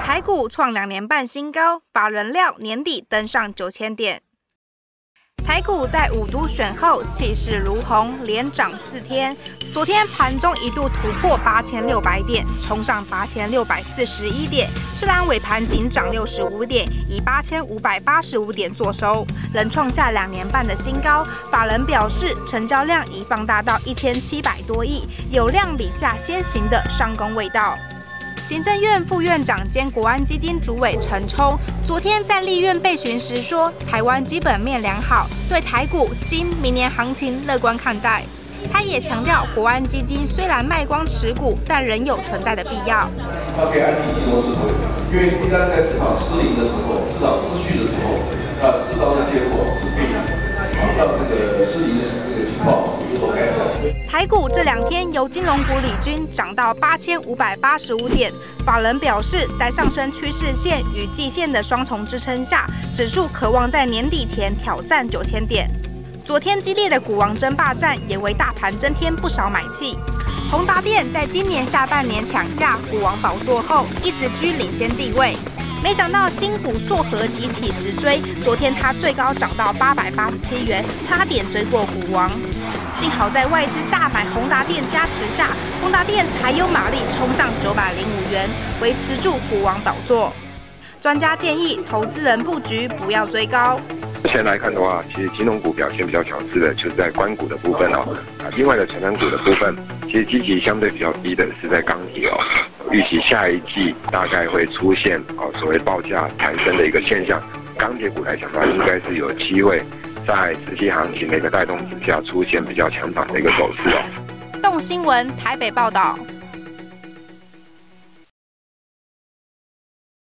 台股创2年半新高，法人料年底登上9000点。台股在5都选后气势如虹，连涨4天。昨天盘中一度突破8600点，冲上8641点，虽然尾盘仅涨65点，以8585点作收，仍创下2年半的新高。法人表示，成交量已放大到1700多亿，有量比价先行的上攻味道。行政院副院长兼国安基金主委陈冲昨天在立院备询时说，台湾基本面良好，对台股、金明年行情乐观看待。他也强调，国安基金虽然卖光持股，但仍有存在的必要。 它可以安定机动思维，因为一旦在市场失灵的时候，市场失序的时候，适当的结果是可以让这个失灵的这个情况有所改善。 台股这2天由金融股领军，涨到8585点。法人表示，在上升趋势线与季线的双重支撑下，指数渴望在年底前挑战9000点。昨天激烈的股王争霸战也为大盘增添不少买气。宏达电在今年下半年抢下股王宝座后，一直居领先地位。没想到新股硕和急起直追，昨天它最高涨到887元，差点追过股王。幸好在外资大买宏达电加持下，宏达电才有马力冲上905元，维持住股王宝座。专家建议投资人布局不要追高。 目前来看的话，其实金融股表现比较强势的，就是在官股的部分哦。另外的成长股的部分，其实积极相对比较低的是在钢铁哦。预期下一季大概会出现所谓报价抬升的一个现象。钢铁股来讲的话，应该是有机会在实际行情的一个带动之下，出现比较强反的一个走势哦。 动新闻台北报道。